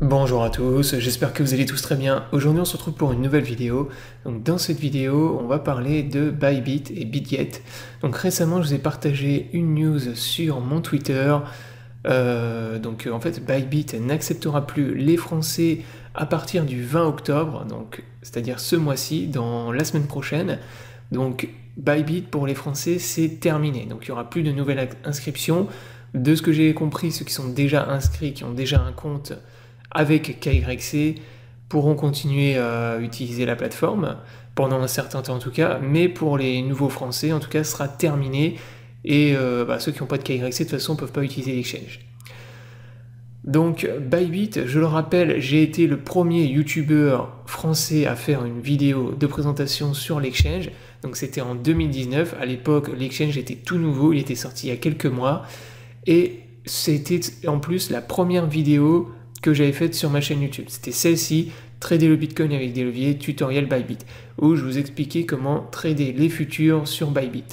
Bonjour à tous, j'espère que vous allez tous très bien. Aujourd'hui on se retrouve pour une nouvelle vidéo. Donc dans cette vidéo on va parler de Bybit et Bitget. Donc récemment je vous ai partagé une news sur mon Twitter. En fait Bybit n'acceptera plus les Français à partir du 20 octobre, donc c'est-à-dire ce mois-ci, dans la semaine prochaine. Donc Bybit pour les Français c'est terminé, donc il n'y aura plus de nouvelles inscriptions. De ce que j'ai compris, ceux qui sont déjà inscrits, qui ont déjà un compte avec KYC pourront continuer à utiliser la plateforme pendant un certain temps en tout cas, mais pour les nouveaux Français en tout cas ce sera terminé et ceux qui n'ont pas de KYC de toute façon ne peuvent pas utiliser l'exchange. Donc Bybit, je le rappelle, j'ai été le premier youtubeur français à faire une vidéo de présentation sur l'exchange, donc c'était en 2019, à l'époque l'exchange était tout nouveau, il était sorti il y a quelques mois, et c'était en plus la première vidéo que j'avais faite sur ma chaîne YouTube. C'était celle-ci, trader le Bitcoin avec des leviers, tutoriel Bybit, où je vous expliquais comment trader les futurs sur Bybit.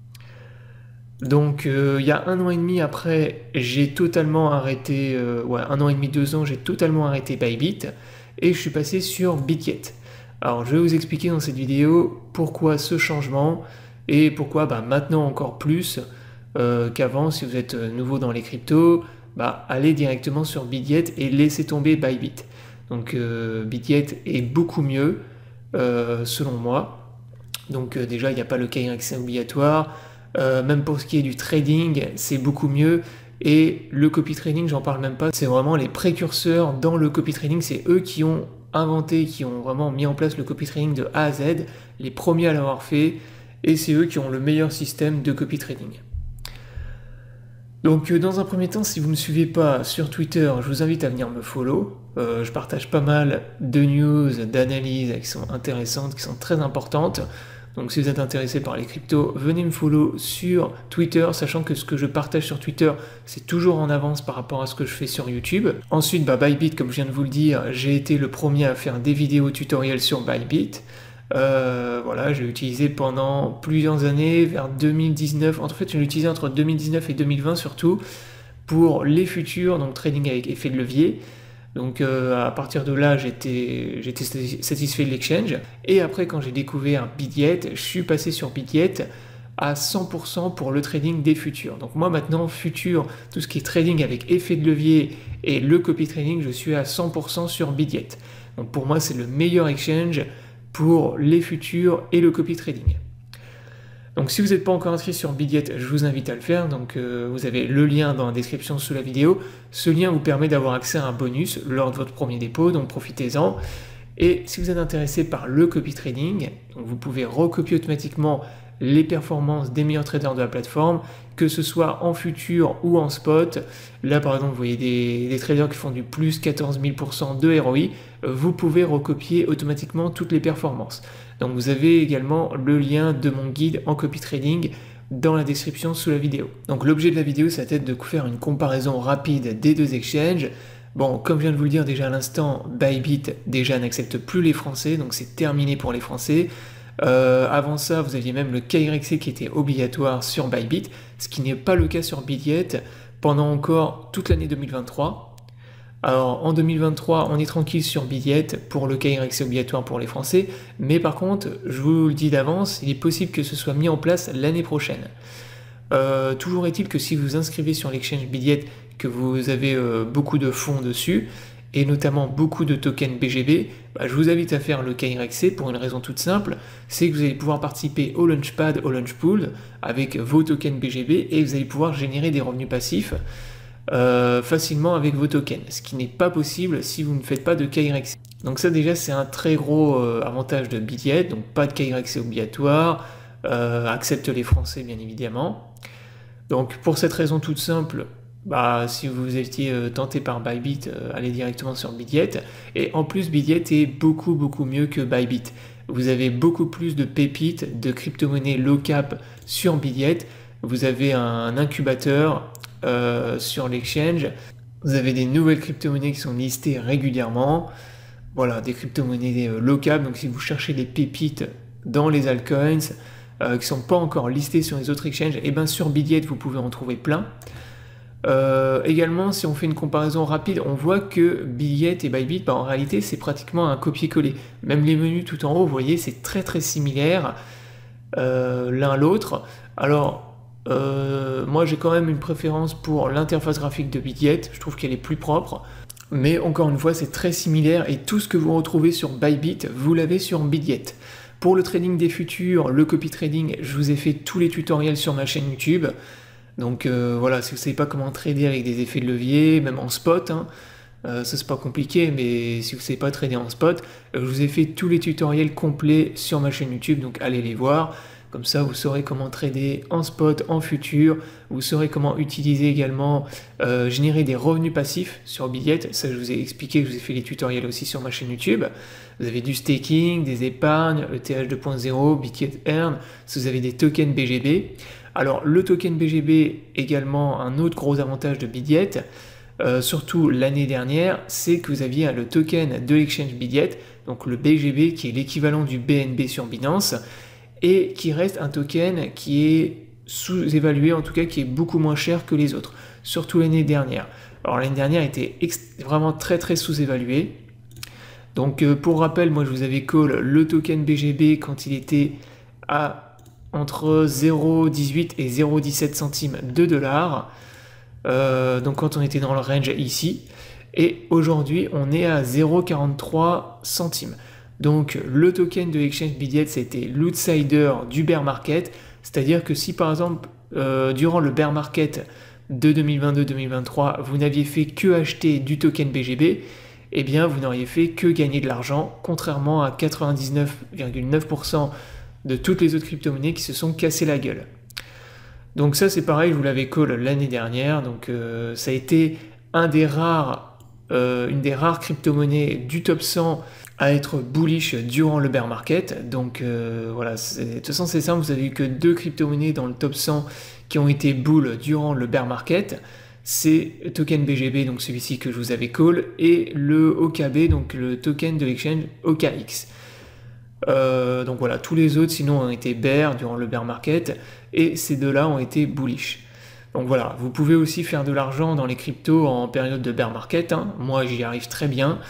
Donc il y a 1 an et demi après, j'ai totalement arrêté, 1 an et demi, 2 ans, j'ai totalement arrêté Bybit, et je suis passé sur Bitget. Alors je vais vous expliquer dans cette vidéo pourquoi ce changement, et pourquoi maintenant encore plus qu'avant. Si vous êtes nouveau dans les cryptos, allez directement sur Bitget et laissez tomber Bybit. Donc Bitget est beaucoup mieux selon moi. Donc déjà il n'y a pas le KYC obligatoire, même pour ce qui est du trading c'est beaucoup mieux, et le copy trading j'en parle même pas, c'est vraiment les précurseurs dans le copy trading, c'est eux qui ont inventé, qui ont vraiment mis en place le copy trading de A à Z, les premiers à l'avoir fait, et c'est eux qui ont le meilleur système de copy trading. Donc dans un premier temps, si vous ne me suivez pas sur Twitter, je vous invite à venir me follow. Je partage pas mal de news, d'analyses qui sont intéressantes, qui sont très importantes. Donc si vous êtes intéressé par les cryptos, venez me follow sur Twitter, sachant que ce que je partage sur Twitter, c'est toujours en avance par rapport à ce que je fais sur YouTube. Ensuite, Bybit, comme je viens de vous le dire, j'ai été le premier à faire des vidéos tutoriels sur Bybit. J'ai utilisé pendant plusieurs années, vers 2019, en fait je l'ai utilisé entre 2019 et 2020 surtout, pour les futurs, donc trading avec effet de levier. Donc à partir de là j'étais satisfait de l'exchange, et après quand j'ai découvert Bitget, je suis passé sur Bitget à 100% pour le trading des futurs. Donc moi maintenant, futur, tout ce qui est trading avec effet de levier et le copy trading, je suis à 100% sur Bitget. Donc pour moi c'est le meilleur exchange pour les futurs et le copy trading. Donc si vous n'êtes pas encore inscrit sur Bitget, je vous invite à le faire. Donc vous avez le lien dans la description sous la vidéo. Ce lien vous permet d'avoir accès à un bonus lors de votre premier dépôt, donc profitez-en. Et si vous êtes intéressé par le copy trading, donc vous pouvez recopier automatiquement les performances des meilleurs traders de la plateforme, que ce soit en futur ou en spot. Là par exemple vous voyez des traders qui font du plus 14 000% de ROI, vous pouvez recopier automatiquement toutes les performances. Donc vous avez également le lien de mon guide en copy trading dans la description sous la vidéo. Donc l'objet de la vidéo, ça va être de faire une comparaison rapide des deux exchanges. Bon, comme je viens de vous le dire déjà à l'instant, Bybit déjà n'accepte plus les Français, donc c'est terminé pour les Français. Avant ça, vous aviez même le KYC qui était obligatoire sur Bybit, ce qui n'est pas le cas sur Bitget pendant encore toute l'année 2023. Alors en 2023, on est tranquille sur Bitget pour le KYC obligatoire pour les Français, mais par contre, je vous le dis d'avance, il est possible que ce soit mis en place l'année prochaine. Toujours est-il que si vous vous inscrivez sur l'exchange Bitget, que vous avez beaucoup de fonds dessus, et notamment beaucoup de tokens BGB, je vous invite à faire le KYC pour une raison toute simple, c'est que vous allez pouvoir participer au Launchpad, au Launchpool, avec vos tokens BGB, et vous allez pouvoir générer des revenus passifs facilement avec vos tokens, ce qui n'est pas possible si vous ne faites pas de KYC. Donc ça déjà c'est un très gros avantage de Bitget, donc pas de KYC obligatoire, accepte les Français bien évidemment. Donc pour cette raison toute simple, si vous étiez tenté par Bybit, allez directement sur Bitget. Et en plus, Bitget est beaucoup mieux que Bybit. Vous avez beaucoup plus de pépites, de crypto-monnaies low cap sur Bitget. Vous avez un incubateur sur l'exchange. Vous avez des nouvelles crypto-monnaies qui sont listées régulièrement. Voilà, des crypto-monnaies low cap. Donc si vous cherchez des pépites dans les altcoins qui ne sont pas encore listées sur les autres exchanges, et bien sur Bitget, vous pouvez en trouver plein. Également, si on fait une comparaison rapide, on voit que Bitget et Bybit, en réalité, c'est pratiquement un copier-coller. Même les menus tout en haut, vous voyez, c'est très très similaire l'un l'autre. Alors, moi j'ai quand même une préférence pour l'interface graphique de Bitget, je trouve qu'elle est plus propre. Mais encore une fois, c'est très similaire et tout ce que vous retrouvez sur Bybit, vous l'avez sur Bitget. Pour le trading des futurs, le copy trading, je vous ai fait tous les tutoriels sur ma chaîne YouTube. Donc voilà, si vous ne savez pas comment trader avec des effets de levier, même en spot, hein, ça c'est pas compliqué, mais si vous ne savez pas trader en spot, je vous ai fait tous les tutoriels complets sur ma chaîne YouTube, donc allez les voir. Comme ça, vous saurez comment trader en spot, en futur. Vous saurez comment utiliser également, générer des revenus passifs sur Bitget. Ça, je vous ai expliqué, je vous ai fait les tutoriels aussi sur ma chaîne YouTube. Vous avez du staking, des épargnes, ETH 2.0, Bitget Earn. Si vous avez des tokens BGB. Alors, le token BGB, également un autre gros avantage de Bitget, surtout l'année dernière, c'est que vous aviez le token de l'exchange Bitget, donc le BGB, qui est l'équivalent du BNB sur Binance, et qui reste un token qui est sous-évalué, en tout cas qui est beaucoup moins cher que les autres, surtout l'année dernière. Alors l'année dernière était vraiment très très sous-évalué. Donc pour rappel, moi je vous avais call le token BGB quand il était à entre 0,18 et 0,17 centimes de dollars. Donc quand on était dans le range ici. Et aujourd'hui, on est à 0,43 centimes. Donc le token de Exchange Bitget, c'était l'outsider du bear market. C'est-à-dire que si par exemple, durant le bear market de 2022-2023, vous n'aviez fait que acheter du token BGB, eh bien vous n'auriez fait que gagner de l'argent, contrairement à 99,9% de toutes les autres crypto-monnaies qui se sont cassées la gueule. Donc ça c'est pareil, je vous l'avais call l'année dernière, donc ça a été une des rares crypto-monnaies du top 100 à être bullish durant le bear market. Donc voilà, de toute façon c'est simple, vous avez eu que 2 crypto-monnaies dans le top 100 qui ont été bull durant le bear market. C'est token BGB, donc celui-ci que je vous avais call, et le OKB, donc le token de l'exchange OKX. Donc voilà, tous les autres sinon ont été bear durant le bear market, et ces deux-là ont été bullish. Donc voilà, vous pouvez aussi faire de l'argent dans les cryptos en période de bear market, hein. Moi j'y arrive très bien,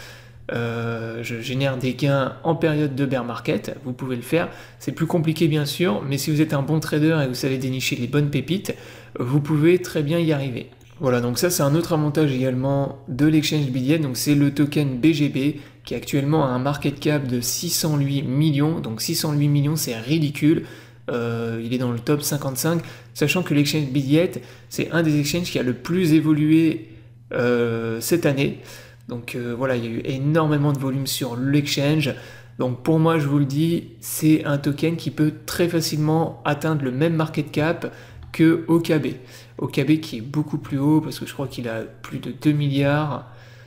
je génère des gains en période de bear market, vous pouvez le faire, c'est plus compliqué bien sûr, mais si vous êtes un bon trader et vous savez dénicher les bonnes pépites, vous pouvez très bien y arriver. Voilà, donc ça c'est un autre avantage également de l'exchange Bitget, donc c'est le token BGB qui actuellement a un market cap de 608 millions, donc 608 millions c'est ridicule, il est dans le top 55, sachant que l'exchange Bitget c'est un des exchanges qui a le plus évolué cette année, donc voilà, il y a eu énormément de volume sur l'exchange, donc pour moi je vous le dis, c'est un token qui peut très facilement atteindre le même market cap que OKB. OKB qui est beaucoup plus haut parce que je crois qu'il a plus de 2 milliards.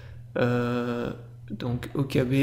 Donc OKB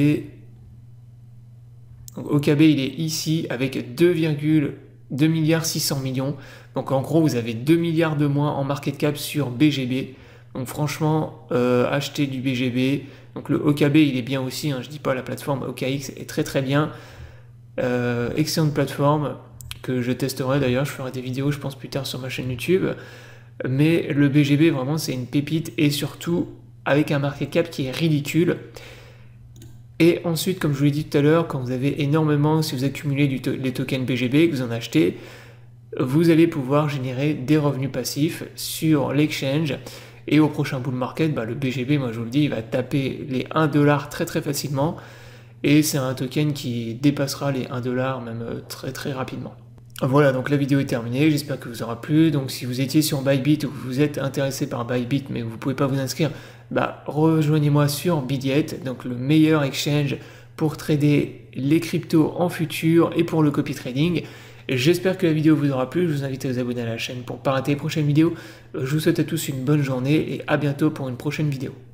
il est ici avec 2,2 milliards 600 millions. Donc en gros vous avez 2 milliards de moins en market cap sur BGB. Donc franchement acheter du BGB. Donc le OKB il est bien aussi, hein, je dis pas, la plateforme OKX est très très bien. Excellente plateforme que je testerai d'ailleurs, je ferai des vidéos je pense plus tard sur ma chaîne YouTube. Mais le BGB vraiment c'est une pépite et surtout avec un market cap qui est ridicule. Et ensuite, comme je vous l'ai dit tout à l'heure, quand vous avez énormément, si vous accumulez les tokens BGB, que vous en achetez, vous allez pouvoir générer des revenus passifs sur l'exchange. Et au prochain bull market, le BGB, moi je vous le dis, il va taper les 1$ très très facilement. Et c'est un token qui dépassera les 1$ même très très rapidement. Voilà, donc la vidéo est terminée, j'espère que vous aura plu. Donc si vous étiez sur Bybit ou que vous êtes intéressé par Bybit mais que vous ne pouvez pas vous inscrire, rejoignez-moi sur Bitget, donc le meilleur exchange pour trader les cryptos en futur et pour le copy trading. J'espère que la vidéo vous aura plu, je vous invite à vous abonner à la chaîne pour ne pas rater les prochaines vidéos. Je vous souhaite à tous une bonne journée et à bientôt pour une prochaine vidéo.